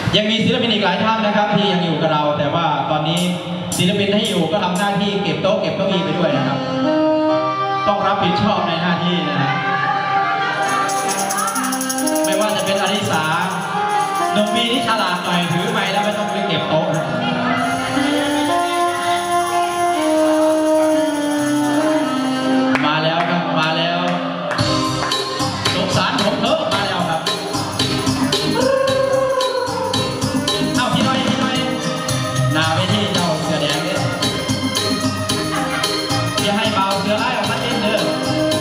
ยังมีศิลปินอีกหลายท่านนะครับที่ยังอยู่กับเราแต่ว่าตอนนี้ศิลปินที่อยู่ก็ทำหน้าที่เก็บโต๊ะเก็บเก้าอี้ไปด้วยนะครับต้องรับผิดชอบในหน้าที่นะฮะไม่ว่าจะเป็นอริสาหนุ่มบีที่ฉลาดหน่อยถือไม้แล้วไม่ต้องไปเก็บโต๊ะมาแล้วครับมาแล้วสงสารผมเถอะมาแล้วครับเอาพี่น้อยหน้าไปที่เจ้าเสือแดงเนี่ยอย่าให้เบาเสือไล่ออกมาเต้นเด้อ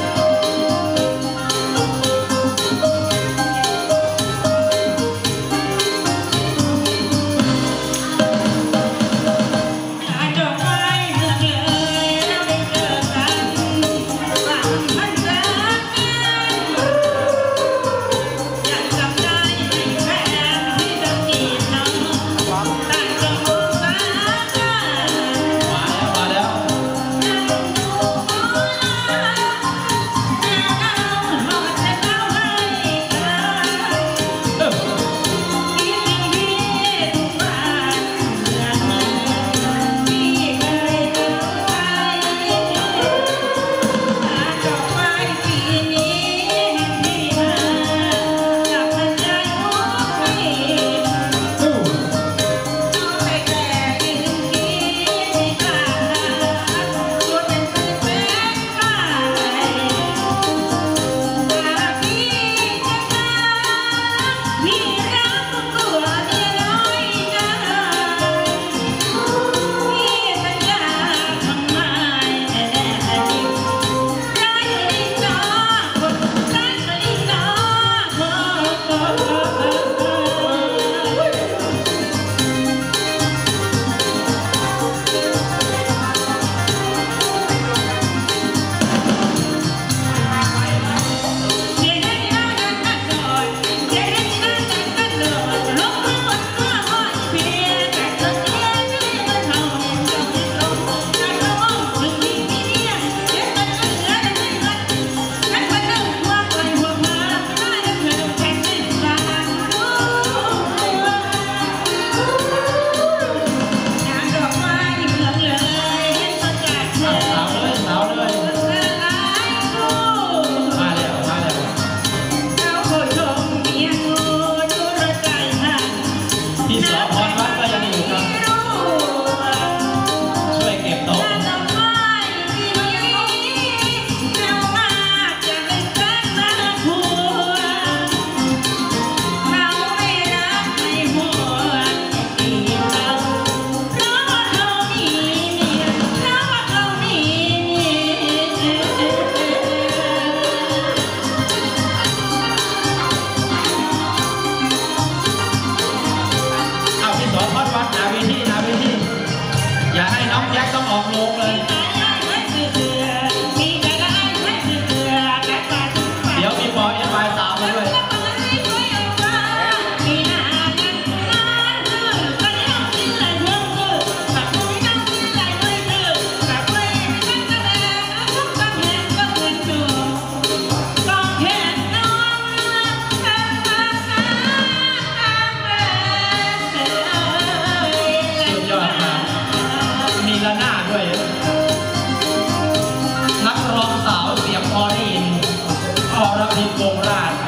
อย่าให้น้องแจ็คต้องออกโรงเลยเดี๋ยวมีปอยปลายสาวมาด้วยนักร้องสาวเสียงพอได้ยินอรพินวงราช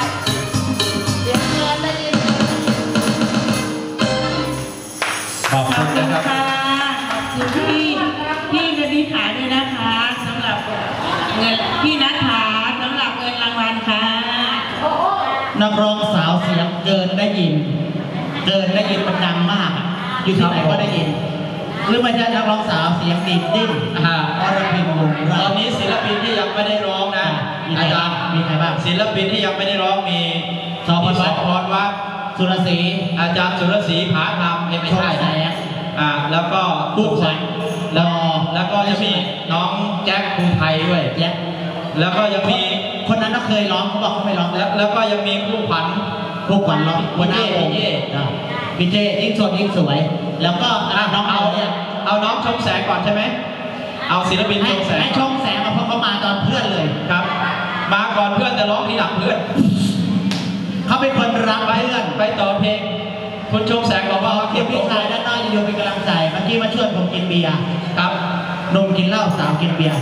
ขอบคุณนะครับขอบคุณพี่นดิษาด้วยนะคะสำหรับเงินพี่นัทธาสำหรับเงินรางวัลค่ะนักร้องสาวเสียงเกินได้ยินมันดังมากอยู่ที่ไหนก็ได้ยินหรือไม่ใช่นักร้องสาวเสียงดีดดิ้นอรพินวงราชตอนนี้ศิลปินที่ยังไม่ได้ร้องนะอาจารย์มีใครบ้างศิลปินที่ยังไม่ได้ร้องมีสพวัดสุรศรีอาจารย์สุรศรีผาธรรมไม่ใช่แล้วก็กู้ขวัญแล้วก็จะมีน้องแจ็คภูไทยด้วยแจ็คแล้วก็ยังมีคนนั้นก็เคยร้องเขาบอกเขาไม่ร้องแล้วก็ยังมีคู่ขวัญร้องวันหน้าองค์พี่เจยิ่งสดยิ่งสวยแล้วก็น้องเอาน้องชมแสงก่อนใช่ไหมเอาศิลปินชมแสงให้ชมแสงมาเพราะเขามาตอนเพื่อนเลยครับมาก่อนเพื่อนจะร้องทีหลังเพื่อนเขาเป็นคนรักเพื่อนไปต่อเพลงคุณชมแสงบอกว่าเก็บพี่ชายด้านหน้าอยู่เป็นกำลังใจเมื่อกี้มาช่วยผมกินเบียร์ครับนมกินเหล้าสาวกินเบียร์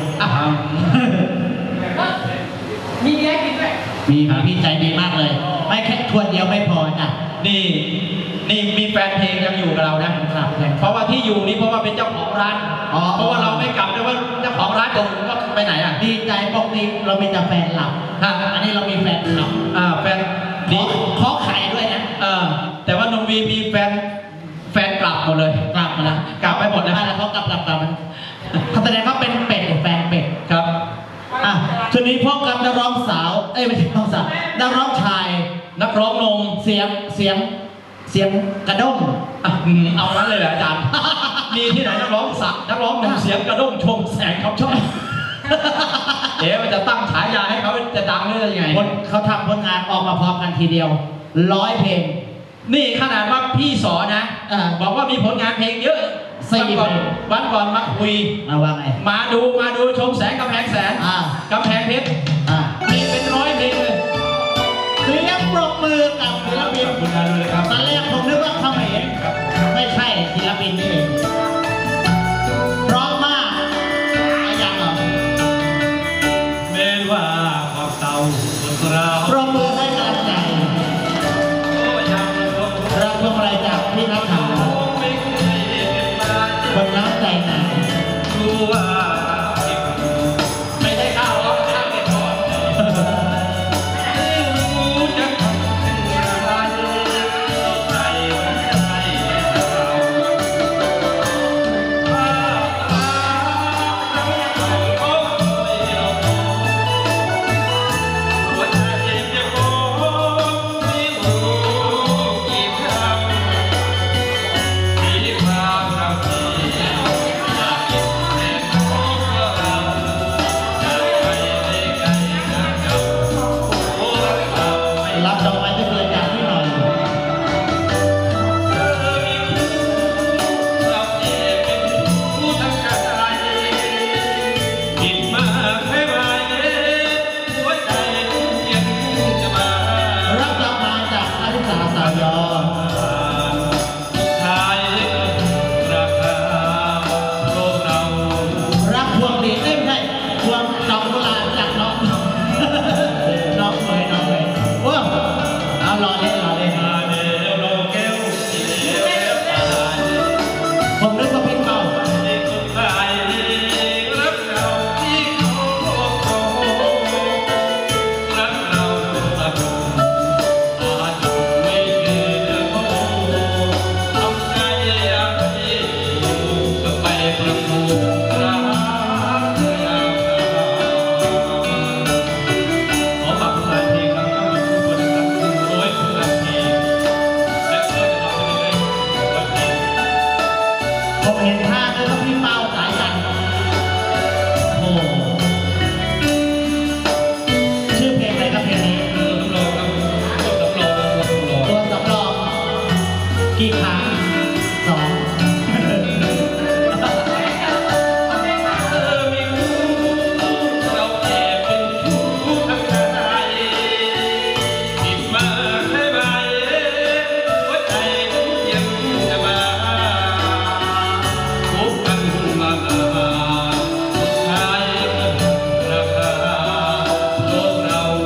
มีเลี้ยงกินด้วยมีครับพี่ใจดีมากเลย ไม่แค่ทวนเดียวไม่พอจ้ะนี่มีแฟนเพลงยังอยู่กับเรานะครับ เพราะว่าที่อยู่นี่เพราะว่าเป็นเจ้าของร้านเพราะว่าเราไม่กลับด้วยว่าเจ้าของร้านตรงก็ไปไหนอ่ะดีใจปกติเรามีแต่แฟนหลับอันนี้เรามีแฟนขับแฟนดีขอไข่ด้วยนะแต่ว่านมวีมีแฟนกลับหมดเลยกลับมาแล้วกลับไปหมดนะแล้วเขากลับเขาแสดงเขาเป็นเป็ดแฟนเป็ดครับชุดนี้พบกับนักร้องสาวไม่ใช่นักร้องสาวนักร้องชายนักร้องนมเสียงกระด้งเอางั้นเลยเหรออาจารย์ มีที่ไหนนักร้องนมเสียงกระด้งชมแสงครับชอบมันจะตั้งฉายาให้เขาจะดังได้ยังไงเขาทำผลงานออกมาพร้อมกันทีเดียว100 เพลงนี่ขนาดว่าพี่สอนนะบอกว่ามีผลงานเพลงเยอะวันก่อนมาคุยว่าไงมาดูชมแสงกำแพงแสนกำแพงเพชรมีเป็น100 เพลงเลยเสียงปรบมือกับศิลปินตอนแรกผมนึกว่าเขาไม่เห็นไม่ใช่ศิลปินนี่เองเพราะมากอย่างเหรอเมนว่าขอบเตาเราปรบมือให้กำลังใจรับพวงมาลัยจากพี่นักข่าวคนน้ำใจหนาไม่ได้ข้าวร้องข้าวเก็บก่อน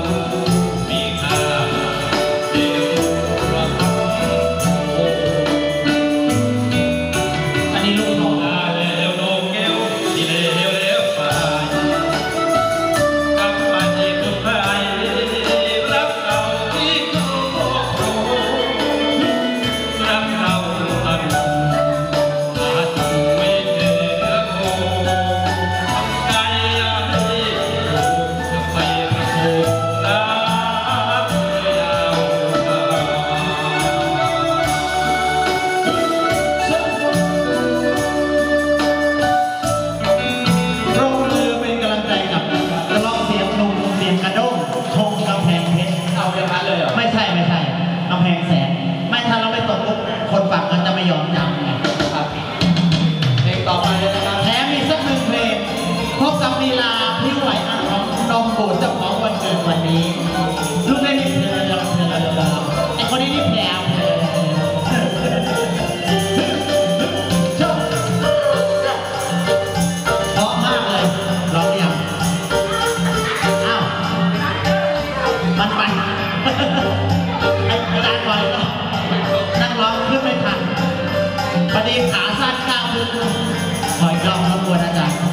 เคอยกล้องรบกวนอาจารย์